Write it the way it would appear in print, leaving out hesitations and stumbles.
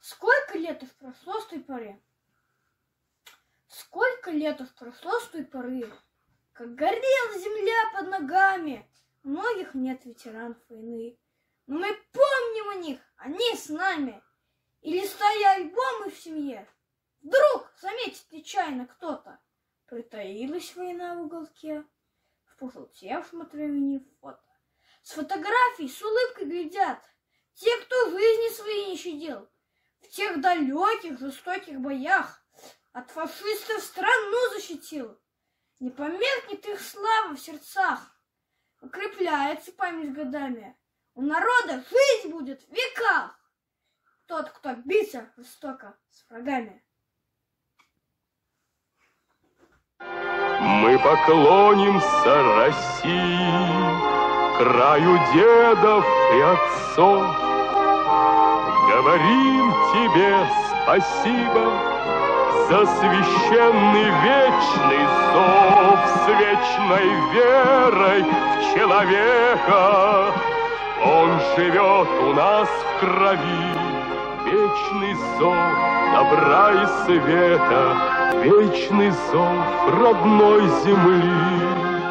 Сколько лет уж прошло с той поры? Сколько лет уж прошло с той поры, как горела земля под ногами. У многих нет ветеранов войны, но мы помним о них, они с нами. И листая альбомы в семье, вдруг заметит нечаянно кто-то, притаилась война в уголке, в пожелтевшем от времени фото. С фотографий с улыбкой глядят те, кто жизни своей не щадил, в тех далеких жестоких боях от фашистов страну защитил. Не померкнет их слава в сердцах, укрепляется память годами. У народа жизнь будет в веках. Тот, кто бился жестоко с врагами. Мы поклонимся России, краю дедов и отцов. Говорим тебе спасибо за священный вечный зов, с вечной верой в человека. Он живет у нас в крови, вечный зов добра и света, вечный зов родной земли.